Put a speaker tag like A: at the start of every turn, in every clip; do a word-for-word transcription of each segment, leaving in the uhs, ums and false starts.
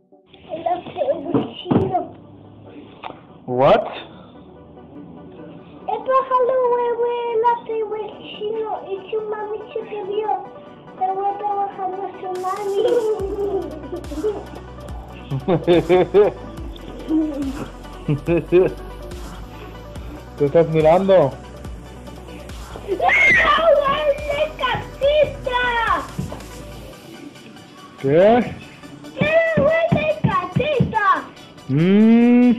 A: El peluchino.
B: What?
A: El pájaro huevo, el peluchino y su mami se quebró. Estaba trabajando su mami.
B: ¿Qué estás mirando?
A: ¡Ah, huele casita!
B: ¿Qué?
A: ¡Eh, huele casita!
B: Mmm.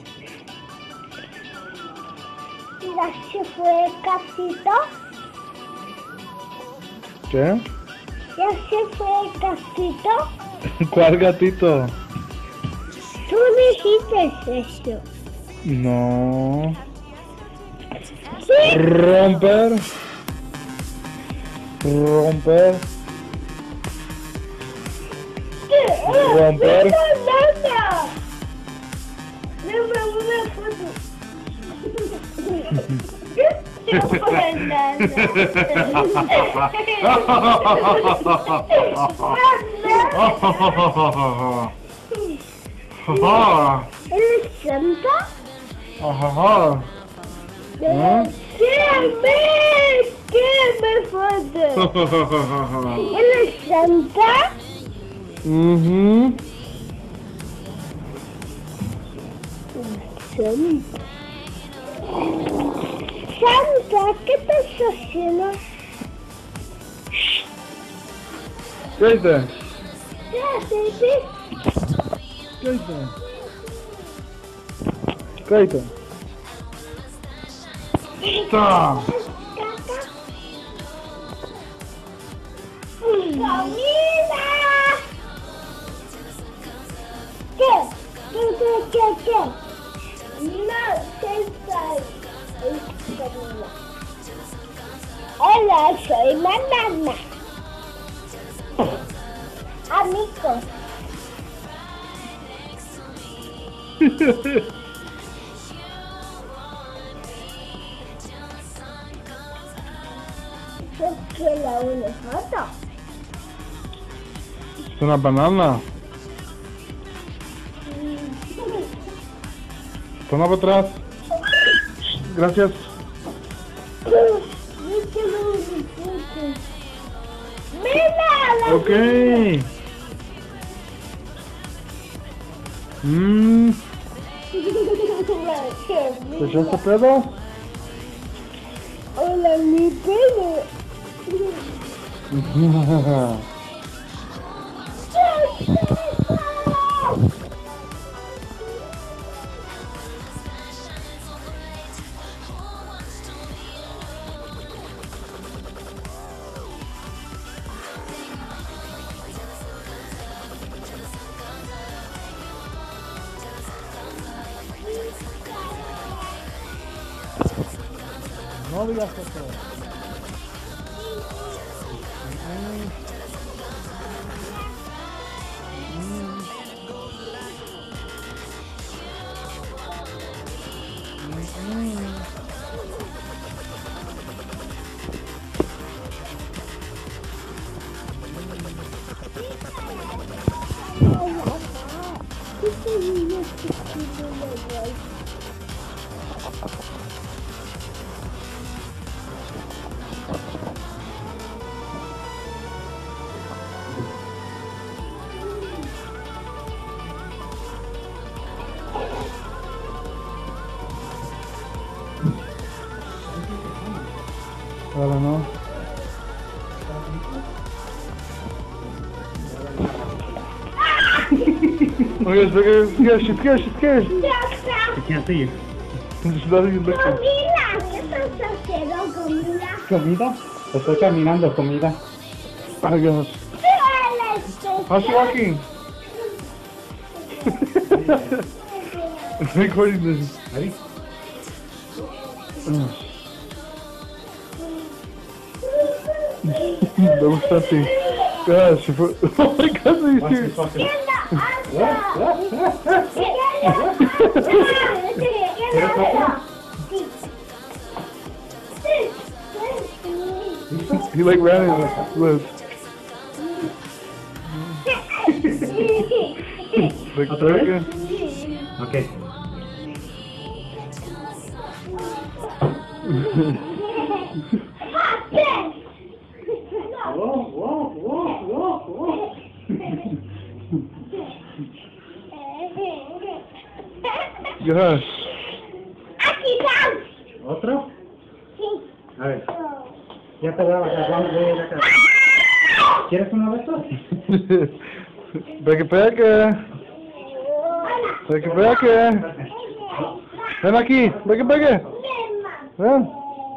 A: Mira, se fue el gatito.
B: ¿Qué?
A: Ya se fue el gatito.
B: ¿Cuál gatito?
A: Tú dijiste eso.
B: No.
A: Sí.
B: Romper. Romper. Romper.
A: ¡Nada! Dame una foto. No fue nada. ¿Eres Santa?
B: Ajá.
A: ¿Qué? ¿Qué me foto? ¿Eres Santa?
B: Mhm.
A: Santa. Santa, ¿qué estás haciendo?
B: ¿Qué dices?
A: ¿Qué haces?
B: ¿Qué dices? ¿Qué dices? ¡Está!
A: ¡Comida! ¿Qué? ¿Qué, qué, qué, qué? No, ¿qué es comida? Hola, soy Banana. Amigos. ¿Por qué la una foto?
B: Es una banana. Toma para atrás. Gracias.
A: ¡Mira!
B: Ok. Mmm. ¿Te echaste pedo?
A: Hola, mi pelo.
B: No digas eso. Ahora no. Oye, scared, scared, scared, scared.
C: I can't see you.
B: She's not even looking.
A: Comida, ¿qué estás haciendo, comida?
C: ¿Comida? Estoy caminando, comida.
B: I guess. How's she walking? I'm recording this.
C: Ready?
B: Me gusta así. God, she fue. Oh my God, are you
C: Watch this
B: serious?
C: fucking...
B: He like ran in the lift.
C: ¿Otra vez?
A: Sí.
C: Ok. Wow, wow, wow, wow, wow.
B: Gosh.
A: Aquí está.
C: ¿Otro?
A: Sí.
C: A ver. Ya te voy a bajar, vamos a ir acá. ¿Quieres uno de estos?
B: Peque, peque. Peque, peque. Ven aquí, peque, peque. Ven.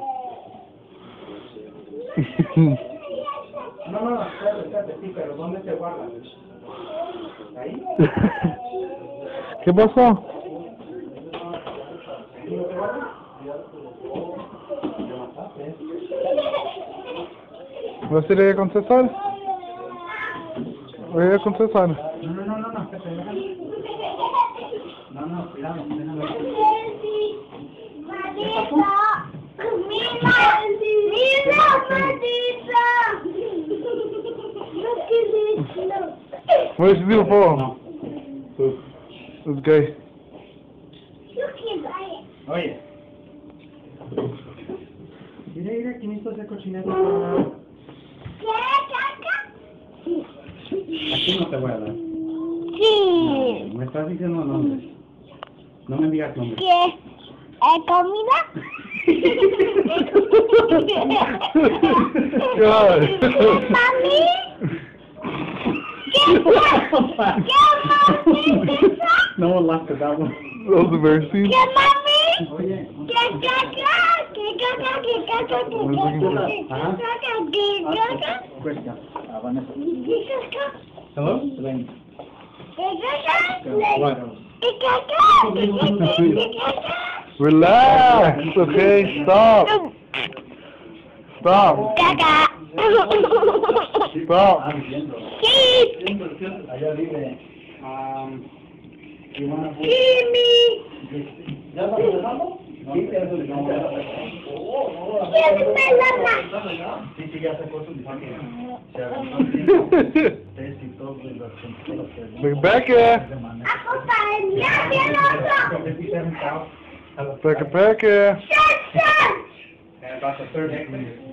C: No, no, espérate, espérate, sí, pero ¿dónde te guardas? ¿Ahí?
B: ¿Qué pasó? ¿Vas a ir a contestar? Voy a contestar.
C: No, no, no, no, no, espérate, déjame. No, no, cuidado, déjame.
B: Where's beautiful?
C: No.
B: It's gay.
C: Oye. Mira, mira, ¿quién hizo ese cochinero? Aquí no te voy a dar.
A: Sí.
C: Me estás diciendo nombres. No me digas nombres.
A: ¿Qué? ¿Eh, comida?
B: God.
A: ¿Mami? ¿Qué mami?
C: No one laughed at that one.
B: That was embarrassing.
A: ¿Qué mami?
C: Oye.
A: ¿Qué caca? ¿Qué caca? ¿Qué caca? ¿Qué caca? ¿Qué caca?
C: Question. Uh, Vanessa.
A: ¿Qué caca?
C: Hello? Elaine.
A: ¿Qué caca?
C: What?
A: ¿Qué caca? ¿Qué caca? ¿Qué caca?
B: Relax. Okay, stop. Stop.
A: Caca.
B: Stop.
A: Sí.
C: Allá vive. Um, you wanna put-
A: Kimi.
C: ¿Ya está empezando? Sí, pero no.
A: ¿Quién me la da?
C: Sí, sí, ya sacó su diseño.
B: Rebecca.
A: Acompañame al otro.
B: Becca, Becca.
A: ¡Sasha!
C: And about the third
A: ¿Qué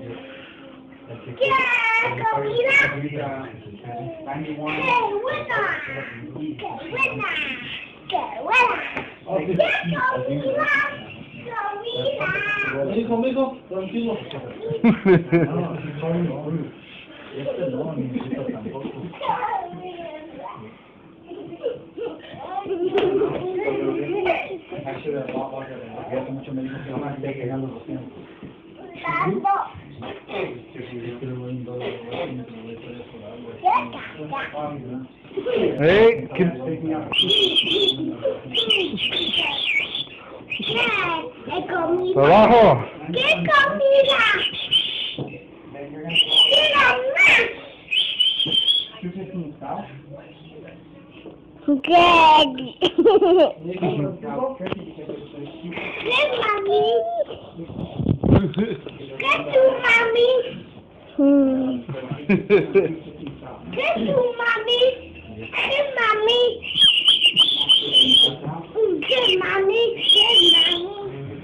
A: comida?
C: ninety-one.
A: ¡Qué buena! ¡Qué buena! ¡Qué buena! ¡Qué comida! ¡Comida!
C: Mijo, mijo, tranquilo. Este no, ni necesita tampoco. Actually, a lot longer than that. Ya hace mucho me dijo que mamá esté llegando los tiempos.
B: Hey, can,
A: ¿Qué comida?
B: abajo.
A: ¿Qué comida? ¿Qué mamá? ¿Qué? ¿Qué mami? ¿Qué tu mami? ¿Qué tu mami? ¿Qué mami? ¿Qué mami? ¿Qué mami?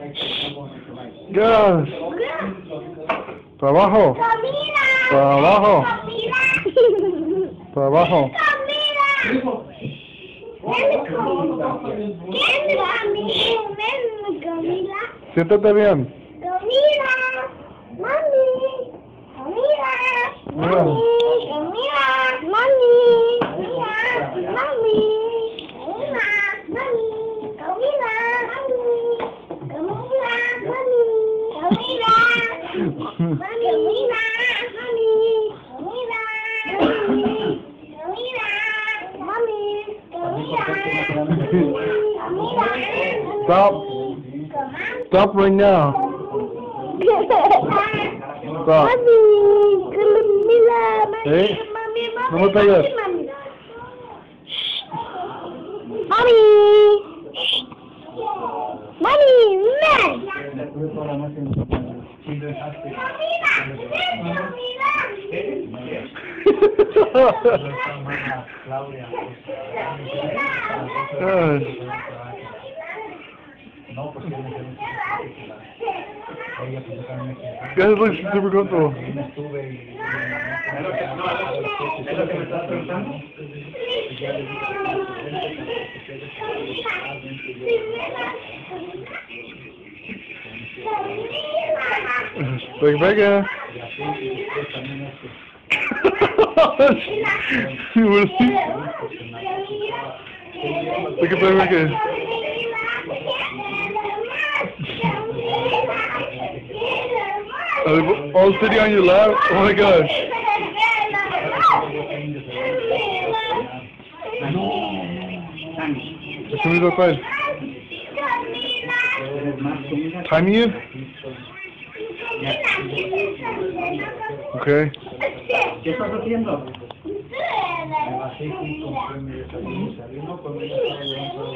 B: Gosh. Para abajo.
A: Comida.
B: Para abajo.
A: Comida.
B: Para abajo.
A: Comida. Ven comida. Ven mami. Ven comida.
B: Siéntate bien.
A: Comida. Mami. Comida. Mami. Comida. Mami. Comida. Mami. Comida. Mami. Comida. Mami. Comida. Mami. Comida. Mami. Comida. Mami. Comida. Comida. Mami. Comida.
B: Stop. Stop right now. Stop.
A: Mami, comida, mami,
B: Eh,
A: mami, mami,
B: no me pegues.
A: mami. Mami. Mami, ven. Comida, ven, comida.
C: Claudia.
B: Gosh.
C: No, porque me quedé ella pues yo también me quedé.
B: You guys look super comfortable.
C: Ahí me estuve y... ¿Es lo que es lo que me estás preguntando? Y ya le dije
B: Look back at
C: y así y después también es que...
B: Look at that record. Are they all sitting on your lap? Oh my gosh. Somebody's outside. Timing you? Okay.
C: ¿Qué estás haciendo? Me bajé y compré mi desayuno, desayuno con mi desayuno.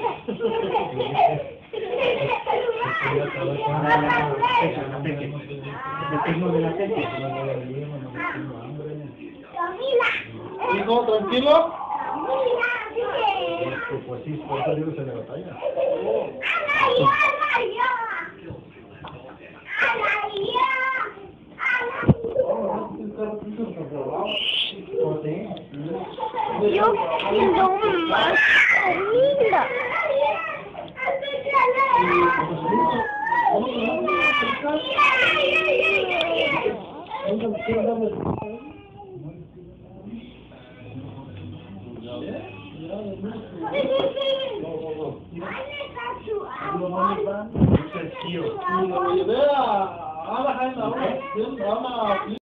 B: Hijo, tranquilo.
C: Pues sí, por eso digo se le batalla.
A: Yo quiero más comida.
B: Lo llevé a Anaheim ahora, a una